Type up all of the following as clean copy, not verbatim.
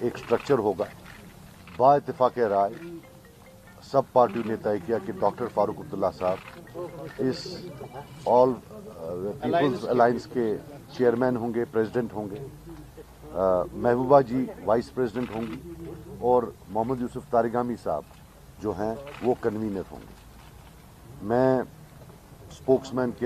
एक स्ट्रक्चर होगा। बाइत्तेफाक राय सब पार्टियों ने तय किया कि डॉक्टर फारूक अब्दुल्ला साहब इस ऑल पीपल्स अलायंस के चेयरमैन होंगे, प्रेसिडेंट होंगे, महबूबा जी वाइस प्रेसिडेंट होंगी और मोहम्मद यूसुफ तारिगामी साहब जो हैं वो कन्वीनर होंगे। मैं स्पोक्समैन के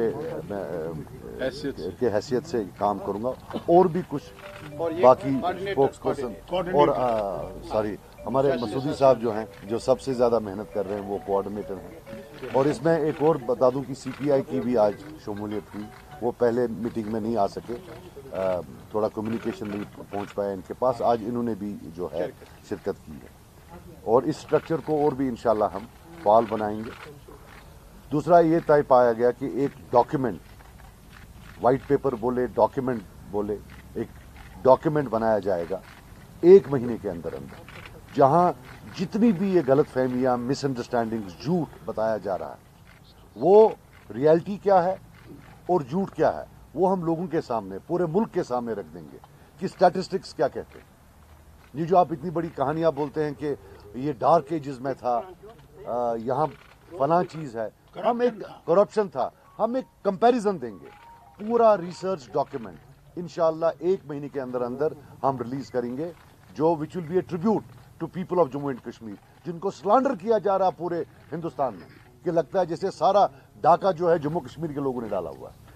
हैसियत से काम करूंगा और भी कुछ बाकी स्पोक्स पर्सन और हमारे मसूदी साहब जो हैं, जो सबसे ज़्यादा मेहनत कर रहे हैं, वो कोऑर्डिनेटर हैं। और इसमें एक और बता दूं कि सीपीआई की भी आज शमूलियत हुई। वो पहले मीटिंग में नहीं आ सके, थोड़ा कम्युनिकेशन नहीं पहुंच पाया इनके पास। आज इन्होंने भी जो है शिरकत की है और इस स्ट्रक्चर को और भी इंशाल्लाह हम फाल बनाएंगे। दूसरा ये तय पाया गया कि एक डॉक्यूमेंट, वाइट पेपर बोले, डॉक्यूमेंट बोले, एक डॉक्यूमेंट बनाया जाएगा 1 महीने के अंदर अंदर, जहां जितनी भी ये गलत फहमियां, मिसअंडरस्टैंडिंग, झूठ बताया जा रहा है, वो रियलिटी क्या है और झूठ क्या है, वो हम लोगों के सामने, पूरे मुल्क के सामने रख देंगे कि स्टैटिस्टिक्स क्या कहते हैं। ये जो आप इतनी बड़ी कहानियां बोलते हैं कि ये डार्क एजेस में था, यहाँ फला चीज है, हम एक करप्शन था, हम एक कंपैरिजन देंगे। पूरा रिसर्च डॉक्यूमेंट इंशाल्लाह 1 महीने के अंदर अंदर हम रिलीज करेंगे, जो which will be a tribute to people of Jammu and Kashmir, जिनको स्लैंडर किया जा रहा पूरे हिंदुस्तान में, कि लगता है जैसे सारा डाका जो है जम्मू कश्मीर के लोगों ने डाला हुआ है।